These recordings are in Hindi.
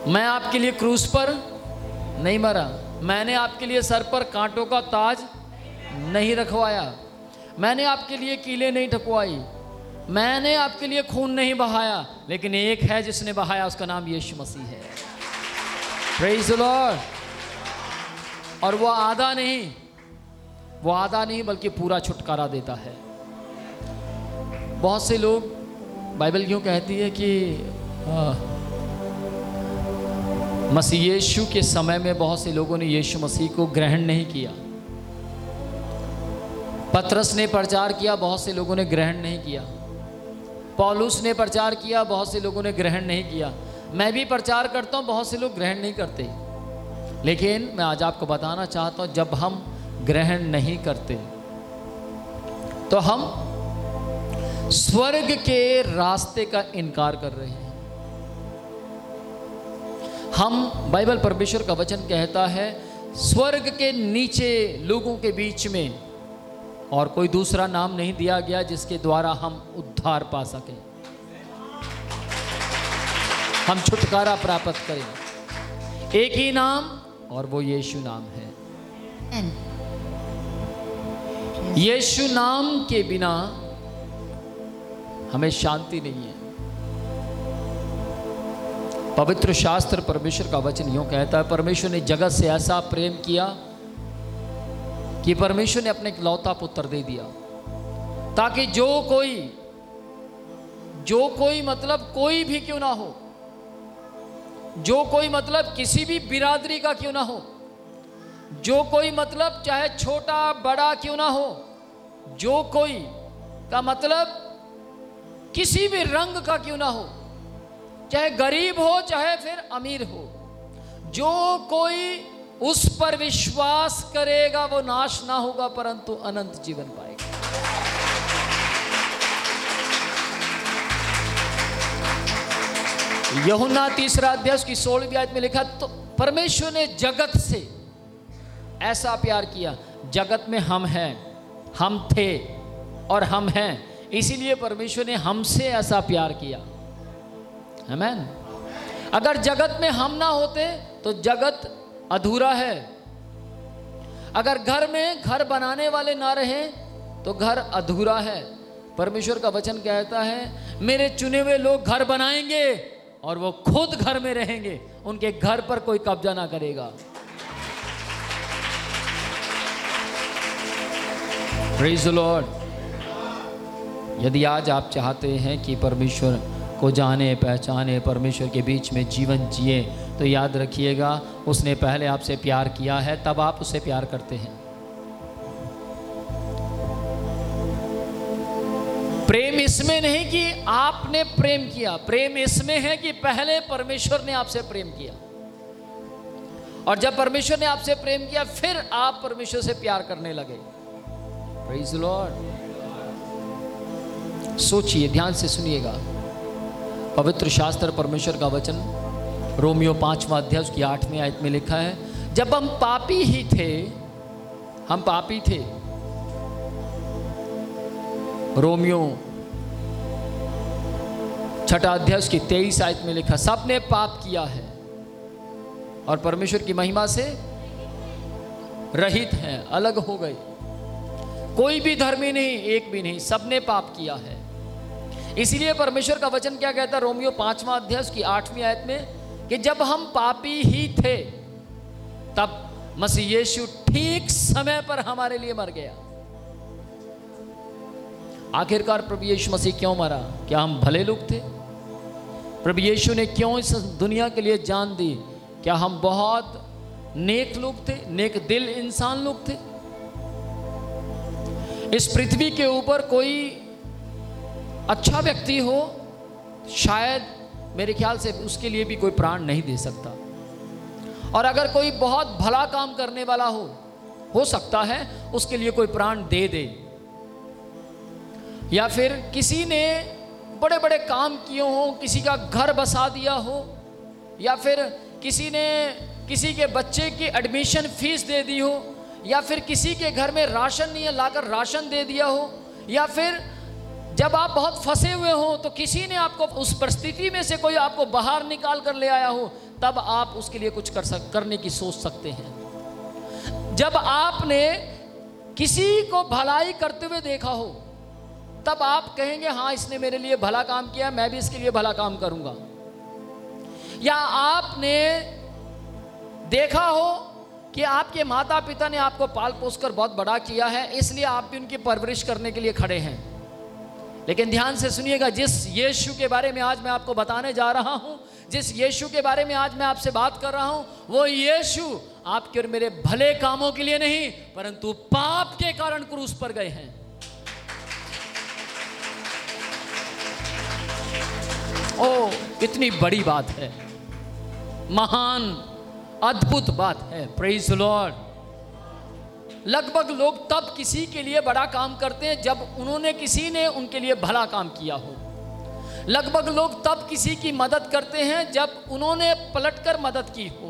मैं आपके लिए क्रूस पर नहीं मरा, मैंने आपके लिए सर पर कांटों का ताज नहीं रखवाया, मैंने आपके लिए कीलें नहीं ठुकवाई, मैंने आपके लिए खून नहीं बहाया, लेकिन एक है जिसने बहाया, उसका नाम यीशु मसीह है। Praise the lord. और वो आधा नहीं बल्कि पूरा छुटकारा देता है। बहुत से लोग, बाइबल क्यों कहती है कि मसीह यीशु के समय में बहुत से लोगों ने यीशु मसीह को ग्रहण नहीं किया। पतरस ने प्रचार किया, बहुत से लोगों ने ग्रहण नहीं किया। पौलुस ने प्रचार किया, बहुत से लोगों ने ग्रहण नहीं किया। मैं भी प्रचार करता हूँ, बहुत से लोग ग्रहण नहीं करते। लेकिन मैं आज आपको बताना चाहता हूँ, जब हम ग्रहण नहीं करते तो हम स्वर्ग के रास्ते का इनकार कर रहे हैं। हम, बाइबल परमेश्वर का वचन कहता है, स्वर्ग के नीचे लोगों के बीच में और कोई दूसरा नाम नहीं दिया गया जिसके द्वारा हम उद्धार पा सकें, हम छुटकारा प्राप्त करें। एक ही नाम, और वो यीशु नाम है। यीशु नाम के बिना हमें शांति नहीं है। पवित्र शास्त्र, परमेश्वर का वचन यूं कहता है, परमेश्वर ने जगत से ऐसा प्रेम किया कि परमेश्वर ने अपने इकलौता पुत्र दे दिया, ताकि जो कोई मतलब कोई भी क्यों ना हो, जो कोई मतलब किसी भी बिरादरी का क्यों ना हो, जो कोई मतलब चाहे छोटा बड़ा क्यों ना हो, जो कोई का मतलब किसी भी रंग का क्यों ना हो, चाहे गरीब हो चाहे फिर अमीर हो, जो कोई उस पर विश्वास करेगा वो नाश ना होगा परंतु अनंत जीवन पाएगा। यूहन्ना 3 अध्याय उसकी 16वीं आयत में लिखा, तो परमेश्वर ने जगत से ऐसा प्यार किया। जगत में हम हैं, हम थे और हम हैं, इसीलिए परमेश्वर ने हमसे ऐसा प्यार किया। आमीन। अगर जगत में हम ना होते तो जगत अधूरा है। अगर घर में घर बनाने वाले ना रहे तो घर अधूरा है। परमेश्वर का वचन कहता है, मेरे चुने हुए लोग घर बनाएंगे और वो खुद घर में रहेंगे, उनके घर पर कोई कब्जा ना करेगा। Praise the lord. यदि आज आप चाहते हैं कि परमेश्वर को जाने पहचाने, परमेश्वर के बीच में जीवन जिए, तो याद रखिएगा, उसने पहले आपसे प्यार किया है, तब आप उससे प्यार करते हैं। प्रेम इसमें नहीं कि आपने प्रेम किया, प्रेम इसमें है कि पहले परमेश्वर ने आपसे प्रेम किया, और जब परमेश्वर ने आपसे प्रेम किया फिर आप परमेश्वर से प्यार करने लगे। Praise the lord. सोचिए, ध्यान से सुनिएगा, पवित्र शास्त्र परमेश्वर का वचन रोमियो 5वां अध्याय उसकी 8वीं आयत में लिखा है, जब हम पापी ही थे, हम पापी थे। रोमियो 6वां अध्याय उसकी 23 आयत में लिखा, सबने पाप किया है और परमेश्वर की महिमा से रहित हैं, अलग हो गए, कोई भी धर्मी नहीं, एक भी नहीं, सबने पाप किया है। इसीलिए परमेश्वर का वचन क्या कहता है, रोमियो 5वां अध्याय उसकी 8वीं आयत में, कि जब हम पापी ही थे तब मसीह यीशु ठीक समय पर हमारे लिए मर गया। आखिरकार प्रभु यीशु मसीह क्यों मरा? क्या हम भले लोग थे? प्रभु यीशु ने क्यों इस दुनिया के लिए जान दी? क्या हम बहुत नेक लोग थे, नेक दिल इंसान लोग थे? इस पृथ्वी के ऊपर कोई अच्छा व्यक्ति हो, शायद मेरे ख्याल से उसके लिए भी कोई प्राण नहीं दे सकता, और अगर कोई बहुत भला काम करने वाला हो सकता है उसके लिए कोई प्राण दे दे, या फिर किसी ने बड़े बड़े काम किए हो, किसी का घर बसा दिया हो, या फिर किसी ने किसी के बच्चे की एडमिशन फीस दे दी हो, या फिर किसी के घर में राशन नहीं है लाकर राशन दे दिया हो, या फिर जब आप बहुत फंसे हुए हो तो किसी ने आपको उस परिस्थिति में से कोई आपको बाहर निकाल कर ले आया हो, तब आप उसके लिए कुछ करने की सोच सकते हैं। जब आपने किसी को भलाई करते हुए देखा हो, तब आप कहेंगे हाँ इसने मेरे लिए भला काम किया, मैं भी इसके लिए भला काम करूंगा। या आपने देखा हो कि आपके माता पिता ने आपको पाल पोस कर बहुत बड़ा किया है, इसलिए आप भी उनकी परवरिश करने के लिए खड़े हैं। लेकिन ध्यान से सुनिएगा, जिस यीशु के बारे में आज मैं आपको बताने जा रहा हूं, जिस यीशु के बारे में आज मैं आपसे बात कर रहा हूं, वो यीशु आपके और मेरे भले कामों के लिए नहीं, परंतु पाप के कारण क्रूस पर गए हैं। ओ, इतनी बड़ी बात है, महान अद्भुत बात है। Praise the lord. लगभग लोग तब किसी के लिए बड़ा काम करते हैं जब किसी ने उनके लिए भला काम किया हो। लगभग लोग तब किसी की मदद करते हैं जब उन्होंने पलटकर मदद की हो।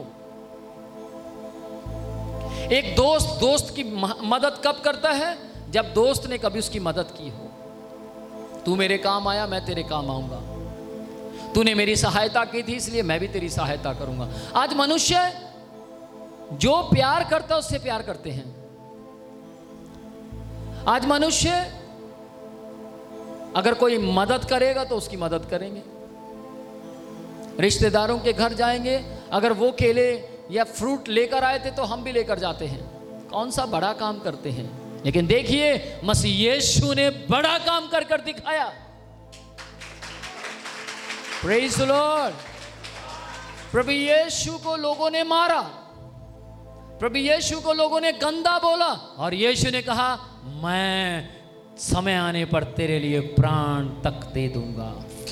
एक दोस्त की मदद कब करता है? जब दोस्त ने कभी उसकी मदद की हो। तू मेरे काम आया, मैं तेरे काम आऊंगा। तूने मेरी सहायता की थी, इसलिए मैं भी तेरी सहायता करूंगा। आज मनुष्य जो प्यार करता है उससे प्यार करते हैं। आज मनुष्य अगर कोई मदद करेगा तो उसकी मदद करेंगे। रिश्तेदारों के घर जाएंगे, अगर वो केले या फ्रूट लेकर आए थे तो हम भी लेकर जाते हैं। कौन सा बड़ा काम करते हैं। लेकिन देखिए, मसीह यीशु ने बड़ा काम कर दिखाया। Praise the lord. प्रभु यीशु को लोगों ने मारा, प्रभु यीशु को लोगों ने गंदा बोला, और यीशु ने कहा मैं समय आने पर तेरे लिए प्राण तक दे दूंगा।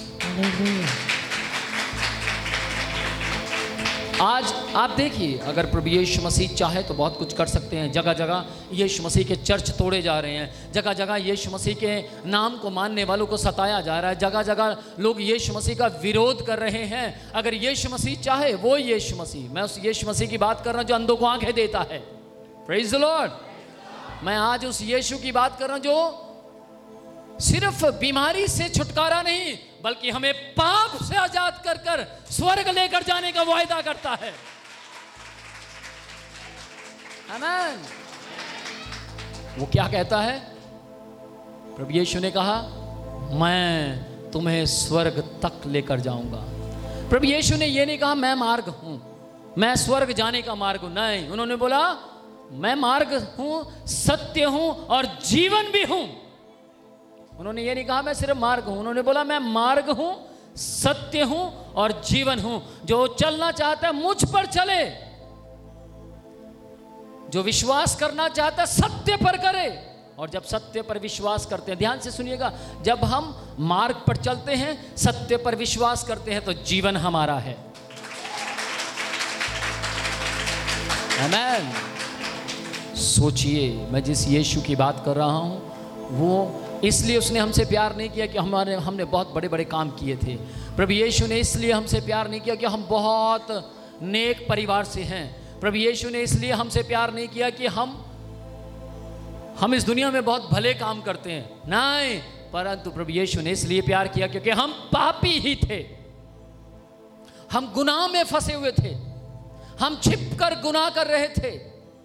आज आप देखिए, अगर प्रभु यीशु मसीह चाहे तो बहुत कुछ कर सकते हैं। जगह जगह यीशु मसीह के चर्च तोड़े जा रहे हैं, जगह जगह यीशु मसीह के नाम को मानने वालों को सताया जा रहा है, जगह जगह लोग यीशु मसीह का विरोध कर रहे हैं। अगर यीशु मसीह चाहे, वो यीशु मसीह, मैं उस यीशु मसीह की बात कर रहा हूं जो अंधों को आंखें देता है। Praise the lord. मैं आज उस यीशु की बात कर रहा हूं जो सिर्फ बीमारी से छुटकारा नहीं, बल्कि हमें पाप से आजाद कर स्वर्ग लेकर जाने का वायदा करता है। आमीन। वो क्या कहता है? प्रभु यीशु ने कहा मैं तुम्हें स्वर्ग तक लेकर जाऊंगा। प्रभु यीशु ने यह नहीं कहा मैं मार्ग हूं, मैं स्वर्ग जाने का मार्ग हूं। नहीं, उन्होंने बोला मैं मार्ग हूं, सत्य हूं और जीवन भी हूं। उन्होंने ये नहीं कहा मैं सिर्फ मार्ग हूं, उन्होंने बोला मैं मार्ग हूं, सत्य हूं और जीवन हूं। जो चलना चाहता है मुझ पर चले, जो विश्वास करना चाहता है सत्य पर करे। और जब सत्य पर विश्वास करते हैं, ध्यान से सुनिएगा, जब हम मार्ग पर चलते हैं, सत्य पर विश्वास करते हैं, तो जीवन हमारा है। आमीन। सोचिए, मैं जिस यीशु की बात कर रहा हूं, वो इसलिए उसने हमसे प्यार नहीं किया कि हमने बहुत बड़े बड़े काम किए थे। प्रभु यीशु ने इसलिए हमसे प्यार नहीं किया कि हम बहुत नेक परिवार से हैं। प्रभु यीशु ने इसलिए हमसे प्यार नहीं किया कि हम इस दुनिया में बहुत भले काम करते हैं, नहीं, परंतु प्रभु यीशु ने इसलिए प्यार किया क्योंकि हम पापी ही थे। हम गुनाह में फंसे हुए थे, हम छिपकर गुनाह कर रहे थे,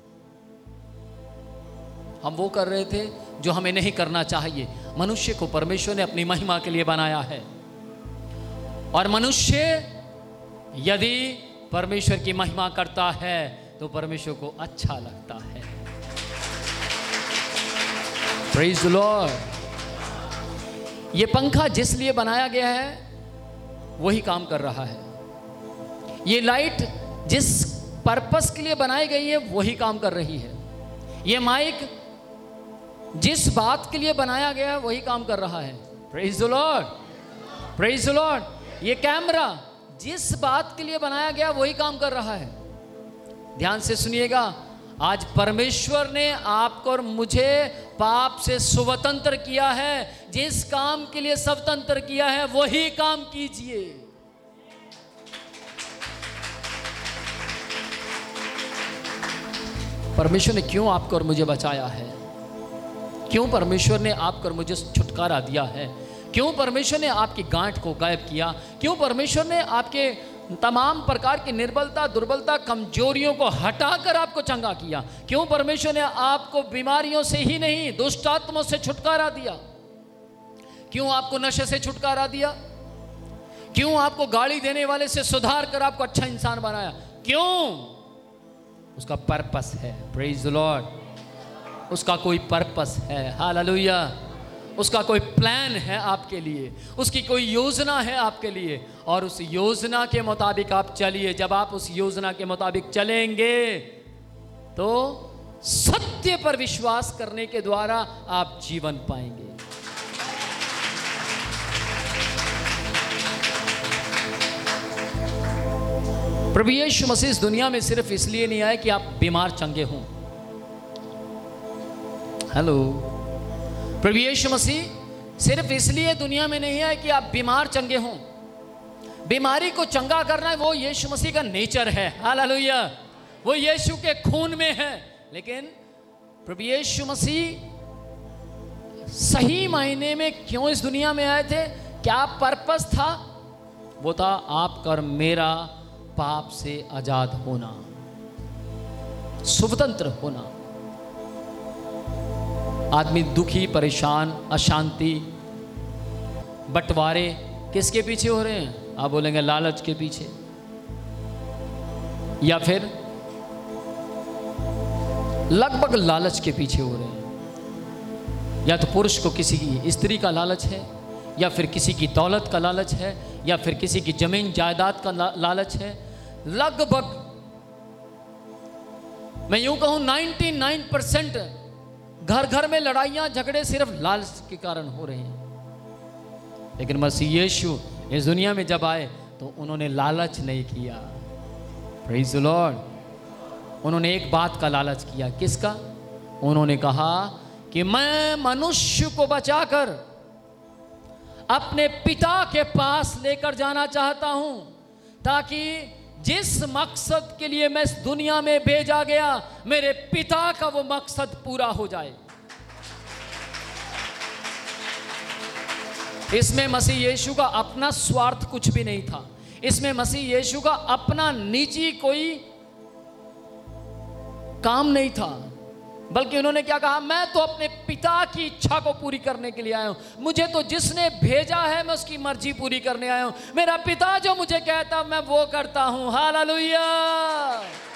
हम वो कर रहे थे जो हमें नहीं करना चाहिए। मनुष्य को परमेश्वर ने अपनी महिमा के लिए बनाया है, और मनुष्य यदि परमेश्वर की महिमा करता है तो परमेश्वर को अच्छा लगता है। Praise the lord. ये पंखा जिस लिए बनाया गया है वही काम कर रहा है। ये लाइट जिस पर्पस के लिए बनाई गई है वही काम कर रही है। ये माइक जिस बात के लिए बनाया गया है वही काम कर रहा है। Praise the lord, praise the lord. ये कैमरा जिस बात के लिए बनाया गया वही काम कर रहा है। ध्यान से सुनिएगा, आज परमेश्वर ने आपको और मुझे पाप से स्वतंत्र किया है। जिस काम के लिए स्वतंत्र किया है वही काम कीजिए। परमेश्वर ने क्यों आपको और मुझे बचाया है? क्यों परमेश्वर ने आपको और मुझे छुटकारा दिया है? क्यों परमेश्वर ने आपकी गांठ को गायब किया? क्यों परमेश्वर ने आपके तमाम प्रकार की निर्बलता, दुर्बलता, कमजोरियों को हटाकर आपको चंगा किया। क्यों? परमेश्वर ने आपको बीमारियों से ही नहीं, दुष्ट आत्माओं से छुटकारा दिया। क्यों आपको नशे से छुटकारा दिया? क्यों आपको गाली देने वाले से सुधार कर आपको अच्छा इंसान बनाया? क्यों? उसका पर्पस है। Praise the lord. उसका कोई पर्पस है। हालेलुया। उसका कोई प्लान है आपके लिए, उसकी कोई योजना है आपके लिए, और उस योजना के मुताबिक आप चलिए। जब आप उस योजना के मुताबिक चलेंगे तो सत्य पर विश्वास करने के द्वारा आप जीवन पाएंगे। प्रभु यीशु मसीह इस दुनिया में सिर्फ इसलिए नहीं आए कि आप बीमार चंगे हों। हेलो। प्रभु यीशु मसीह सिर्फ इसलिए दुनिया में नहीं आए कि आप बीमार चंगे हों। बीमारी को चंगा करना वो यीशु मसीह का नेचर है। हालेलुया। वो यीशु के खून में है। लेकिन प्रभु यीशु मसीह सही मायने में क्यों इस दुनिया में आए थे? क्या पर्पस था? वो था आपका और मेरा पाप से आजाद होना, स्वतंत्र होना। आदमी दुखी, परेशान, अशांति, बंटवारे किसके पीछे हो रहे हैं? आप बोलेंगे लालच के पीछे, या फिर लगभग लालच के पीछे हो रहे हैं। या तो पुरुष को किसी की स्त्री का लालच है, या फिर किसी की दौलत का लालच है, या फिर किसी की जमीन जायदाद का लालच है। लगभग मैं यूं कहूं 99% घर घर में लड़ाइयां झगड़े सिर्फ लालच के कारण हो रहे हैं। लेकिन मसीह यीशु इस दुनिया में जब आए तो उन्होंने लालच नहीं किया। Praise the lord. उन्होंने एक बात का लालच किया। किसका? उन्होंने कहा कि मैं मनुष्य को बचाकर अपने पिता के पास लेकर जाना चाहता हूं, ताकि जिस मकसद के लिए मैं इस दुनिया में भेजा गया, मेरे पिता का वो मकसद पूरा हो जाए। इसमें मसीह यीशु का अपना स्वार्थ कुछ भी नहीं था। इसमें मसीह यीशु का अपना निजी कोई काम नहीं था, बल्कि उन्होंने क्या कहा? मैं तो अपने पिता की इच्छा को पूरी करने के लिए आया हूं। मुझे तो जिसने भेजा है मैं उसकी मर्जी पूरी करने आया हूं। मेरा पिता जो मुझे कहता मैं वो करता हूं। हालेलुया।